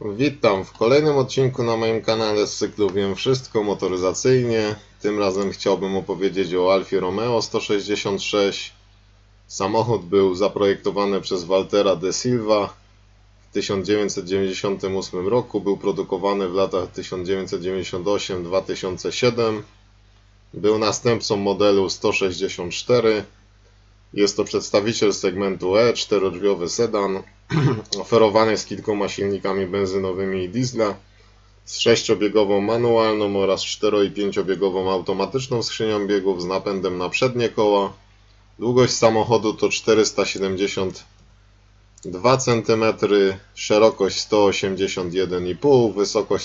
Witam w kolejnym odcinku na moim kanale z cyklu Wiem Wszystko motoryzacyjnie. Tym razem chciałbym opowiedzieć o Alfie Romeo 166. Samochód był zaprojektowany przez Waltera de Silva w 1998 roku. Był produkowany w latach 1998-2007. Był następcą modelu 164. Jest to przedstawiciel segmentu E, czterodrzwiowy sedan, oferowany z kilkoma silnikami benzynowymi i diesla, z 6-biegową manualną oraz 4- i 5-biegową automatyczną skrzynią biegów z napędem na przednie koła. Długość samochodu to 472 cm, szerokość 181,5 cm, wysokość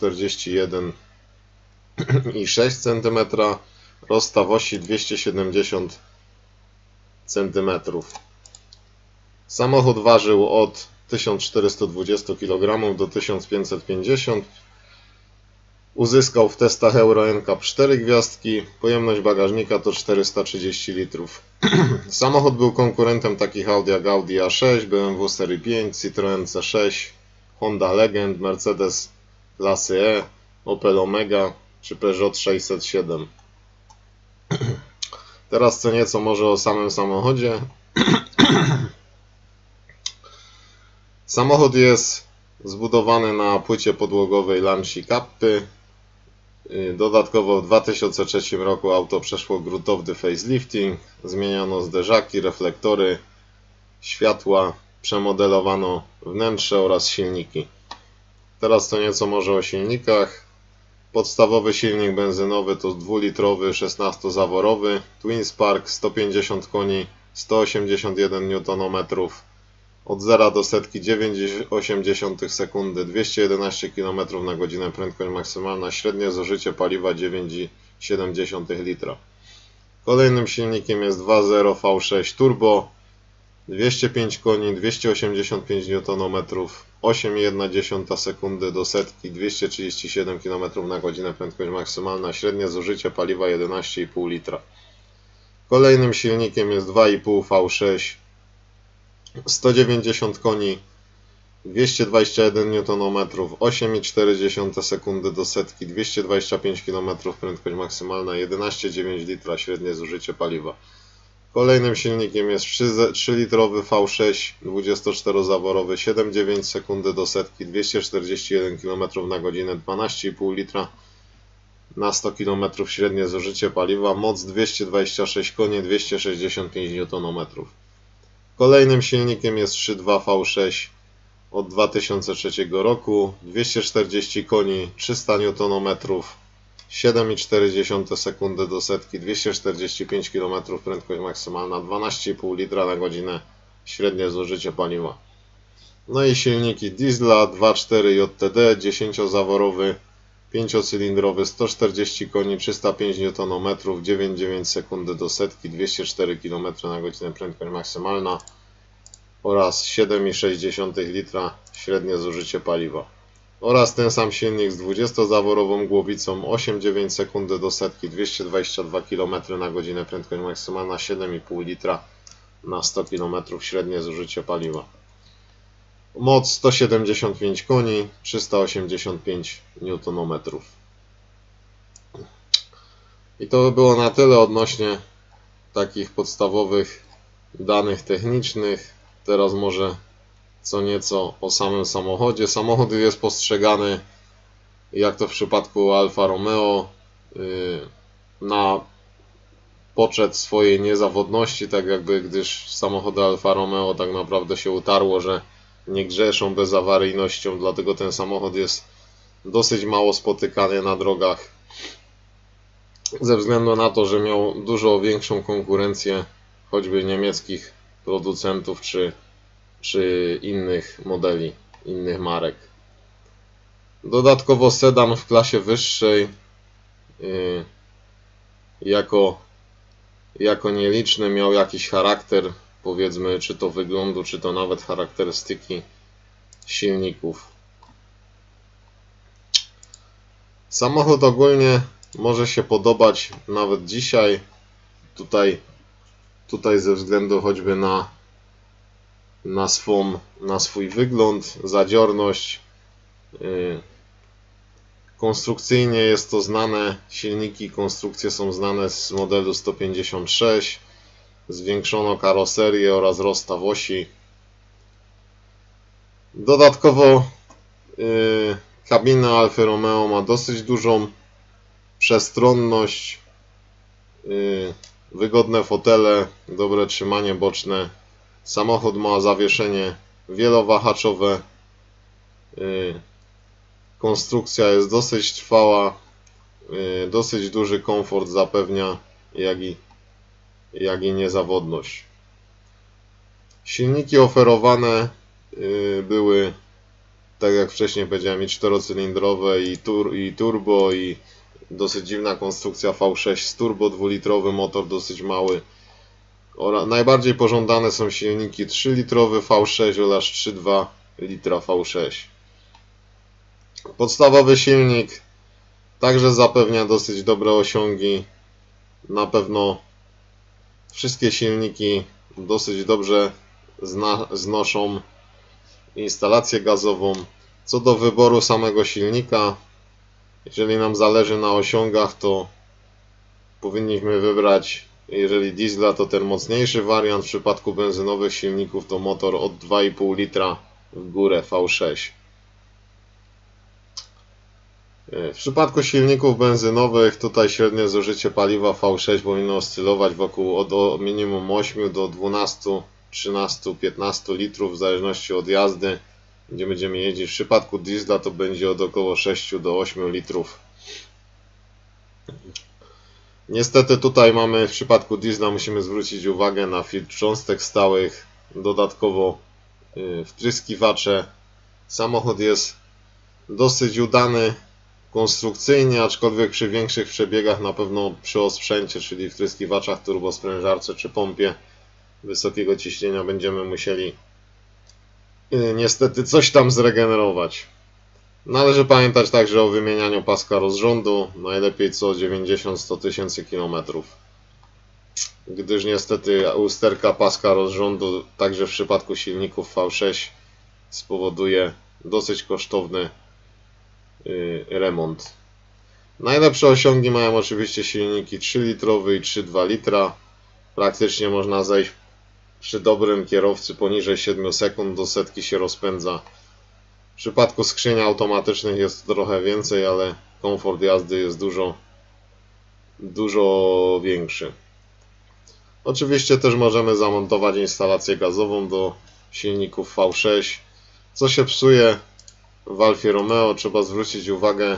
141,6 cm, rozstaw osi 270 cm. Samochód ważył od 1420 kg do 1550 kg. Uzyskał w testach Euro NCAP 4 gwiazdki. Pojemność bagażnika to 430 litrów. Samochód był konkurentem takich Audi jak Audi A6, BMW Serii 5, Citroën C6, Honda Legend, Mercedes klasy E, Opel Omega czy Peugeot 607. Teraz co nieco może o samym samochodzie. Samochód jest zbudowany na płycie podłogowej Lancia Cappy. Dodatkowo w 2003 roku auto przeszło gruntowny facelifting. Zmieniono zderzaki, reflektory, światła, przemodelowano wnętrze oraz silniki. Teraz co nieco może o silnikach. Podstawowy silnik benzynowy to 2-litrowy 16-zaworowy Twin Spark, 150 koni, 181 Nm. Od 0 do setki 9,8 sekundy, 211 km na godzinę, prędkość maksymalna, średnie zużycie paliwa 9,7 litra. Kolejnym silnikiem jest 2.0 V6 Turbo, 205 koni, 285 Nm, 8,1 sekundy do setki, 237 km na godzinę, prędkość maksymalna, średnie zużycie paliwa 11,5 litra. Kolejnym silnikiem jest 2.5 V6 190 koni, 221 Nm, 8,4 sekundy do setki, 225 km, prędkość maksymalna, 11,9 litra, średnie zużycie paliwa. Kolejnym silnikiem jest 3-litrowy V6 24-zaworowy, 7,9 sekundy do setki, 241 km na godzinę, 12,5 litra na 100 km, średnie zużycie paliwa, moc 226 koni, 265 Nm. Kolejnym silnikiem jest 3.2 V6 od 2003 roku, 240 koni, 300 Nm, 7,4 sekundy do setki, 245 km, prędkość maksymalna, 12,5 litra na godzinę, średnie zużycie paliwa. No i silniki diesla 2.4 JTD, 10-zaworowy, 5-cylindrowy, 140 koni, 305 Nm, 9,9 sekundy do setki, 204 km na godzinę, prędkość maksymalna oraz 7,6 litra, średnie zużycie paliwa. Oraz ten sam silnik z 20-zaworową głowicą, 8,9 sekundy do setki, 222 km na godzinę, prędkość maksymalna 7,5 litra na 100 km, średnie zużycie paliwa. Moc 175 koni, 385 Nm. I to by było na tyle odnośnie takich podstawowych danych technicznych. Teraz może co nieco o samym samochodzie. Samochód jest postrzegany, jak to w przypadku Alfa Romeo, na poczet swojej niezawodności, tak jakby, gdyż samochody Alfa Romeo tak naprawdę się utarło, że nie grzeszą bezawaryjnością, dlatego ten samochód jest dosyć mało spotykany na drogach ze względu na to, że miał dużo większą konkurencję choćby niemieckich producentów czy innych modeli, innych marek. Dodatkowo sedan w klasie wyższej jako nieliczny miał jakiś charakter, powiedzmy, czy to wyglądu, czy to nawet charakterystyki silników. Samochód ogólnie może się podobać nawet dzisiaj, tutaj ze względu choćby na swój wygląd, zadziorność, Konstrukcyjnie jest to znane, silniki, konstrukcje są znane z modelu 156. Zwiększono karoserię oraz rozstaw osi. Dodatkowo kabina Alfa Romeo ma dosyć dużą przestronność, wygodne fotele, dobre trzymanie boczne. Samochód ma zawieszenie wielowahaczowe. Konstrukcja jest dosyć trwała, dosyć duży komfort zapewnia, jak i niezawodność. Silniki oferowane były, tak jak wcześniej powiedziałem, i czterocylindrowe, i turbo, i dosyć dziwna konstrukcja V6 z turbo, 2-litrowy motor dosyć mały. Najbardziej pożądane są silniki 3-litrowy V6 oraz 3,2 litra V6. Podstawowy silnik także zapewnia dosyć dobre osiągi. Na pewno wszystkie silniki dosyć dobrze znoszą instalację gazową. Co do wyboru samego silnika, jeżeli nam zależy na osiągach, to powinniśmy wybrać, jeżeli diesla, to ten mocniejszy wariant. W przypadku benzynowych silników to motor od 2,5 litra w górę V6. W przypadku silników benzynowych tutaj średnie zużycie paliwa V6 powinno oscylować wokół od minimum 8 do 12, 13, 15 litrów w zależności od jazdy, gdzie będziemy jeździć. W przypadku diesla to będzie od około 6 do 8 litrów. Niestety tutaj mamy, w przypadku diesla musimy zwrócić uwagę na filtr cząstek stałych, dodatkowo wtryskiwacze. Samochód jest dosyć udany konstrukcyjnie, aczkolwiek przy większych przebiegach na pewno przy osprzęcie, czyli wtryskiwaczach, turbosprężarce czy pompie wysokiego ciśnienia będziemy musieli niestety coś tam zregenerować. Należy pamiętać także o wymienianiu paska rozrządu, najlepiej co 90-100 tysięcy kilometrów, gdyż niestety usterka paska rozrządu także w przypadku silników V6 spowoduje dosyć kosztowny remont. Najlepsze osiągi mają oczywiście silniki 3-litrowy i 3,2 litra. Praktycznie można zejść przy dobrym kierowcy poniżej 7 sekund, do setki się rozpędza. W przypadku skrzyni automatycznych jest trochę więcej, ale komfort jazdy jest dużo większy. Oczywiście też możemy zamontować instalację gazową do silników V6. Co się psuje w Alfie Romeo, trzeba zwrócić uwagę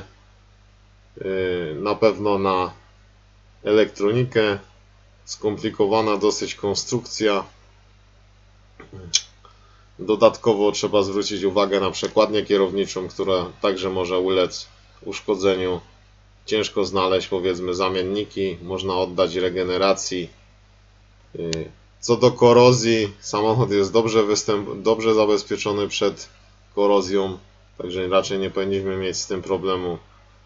na pewno na elektronikę. Skomplikowana dosyć konstrukcja. Dodatkowo trzeba zwrócić uwagę na przekładnię kierowniczą, która także może ulec uszkodzeniu. Ciężko znaleźć, powiedzmy, zamienniki, można oddać regeneracji. Co do korozji, samochód jest dobrze zabezpieczony przed korozją, także raczej nie powinniśmy mieć z tym problemu.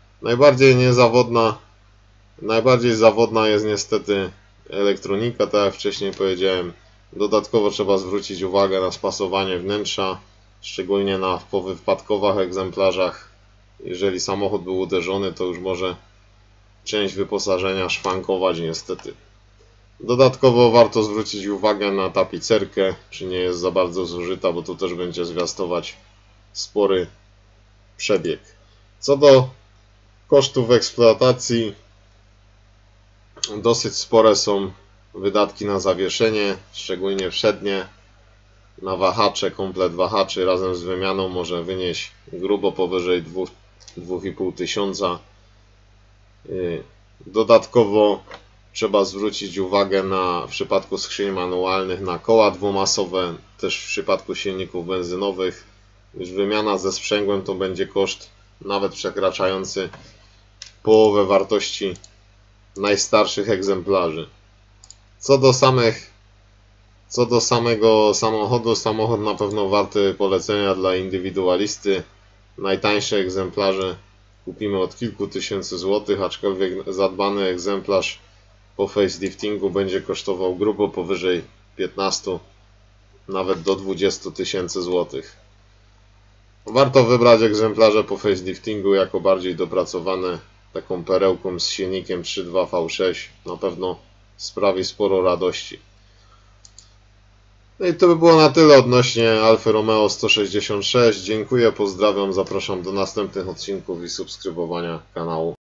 Najbardziej zawodna jest niestety elektronika, tak jak wcześniej powiedziałem. Dodatkowo trzeba zwrócić uwagę na spasowanie wnętrza, szczególnie na powypadkowych egzemplarzach. Jeżeli samochód był uderzony, to już może część wyposażenia szwankować niestety. Dodatkowo warto zwrócić uwagę na tapicerkę, czy nie jest za bardzo zużyta, bo tu też będzie zwiastować spory przebieg. Co do kosztów eksploatacji, dosyć spore są wydatki na zawieszenie, szczególnie przednie, na wahacze. Komplet wahaczy razem z wymianą może wynieść grubo powyżej 2,5 tysiąca. Dodatkowo trzeba zwrócić uwagę w przypadku skrzyni manualnych na koła dwumasowe, też w przypadku silników benzynowych. Już wymiana ze sprzęgłem to będzie koszt nawet przekraczający połowę wartości najstarszych egzemplarzy. Co do samego samochodu, samochód na pewno warty polecenia dla indywidualisty. Najtańsze egzemplarze kupimy od kilku tysięcy złotych, aczkolwiek zadbany egzemplarz po faceliftingu będzie kosztował grubo powyżej 15, nawet do 20 tysięcy złotych. Warto wybrać egzemplarze po faceliftingu jako bardziej dopracowane, taką perełką z silnikiem 3.2 V6 na pewno sprawi sporo radości. No i to by było na tyle odnośnie Alfy Romeo 166. Dziękuję, pozdrawiam, zapraszam do następnych odcinków i subskrybowania kanału.